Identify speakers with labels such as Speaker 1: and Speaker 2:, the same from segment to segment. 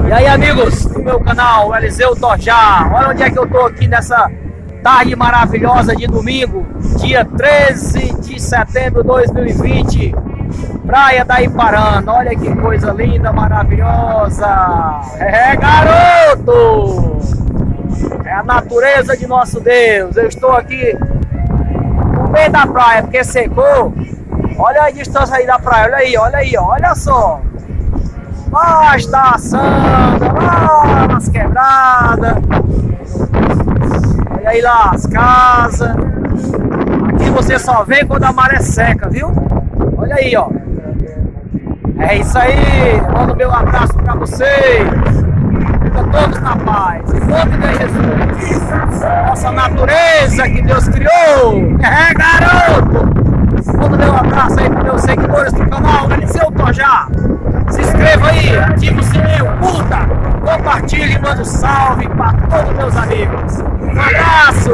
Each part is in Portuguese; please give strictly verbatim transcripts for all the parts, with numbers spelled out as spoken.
Speaker 1: E aí, amigos do meu canal, Eliseu Torjá, olha onde é que eu tô aqui nessa tarde maravilhosa de domingo, dia treze de setembro de dois mil e vinte, Praia da Iparana. Olha que coisa linda, maravilhosa. É, garoto! É a natureza de nosso Deus. Eu estou aqui no meio da praia, porque secou. Olha a distância aí da praia, olha aí, olha aí, olha só. Lá está a Sandra, lá nas quebradas. Olha aí lá as casas. Aqui você só vê quando a maré seca, viu? Olha aí, ó. É isso aí. Mando meu abraço pra vocês. Fica todos na paz. Em nome de Jesus. Nossa natureza que Deus criou. É, garoto. Mando meu abraço aí para meus seguidores do canal Eliseu Torjá. Se inscreva aí, ativa o sininho, curta, compartilhe e manda um salve para todos meus amigos. Um abraço!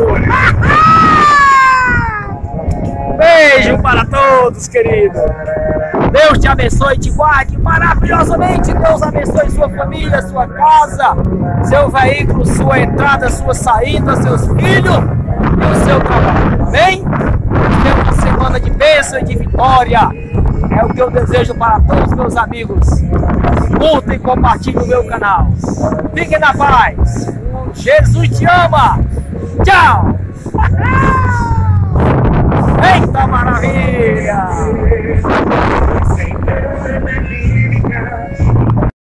Speaker 1: Um beijo para todos, querido. Deus te abençoe e te guarde maravilhosamente. Deus abençoe sua família, sua casa, seu veículo, sua entrada, sua saída, seus filhos e o seu trabalho. Amém? Tenha uma semana de bênção e de vitória. É o que eu desejo para todos os meus amigos. Curta e compartilhe o meu canal. Fiquem na paz. Jesus te ama. Tchau. Eita maravilha.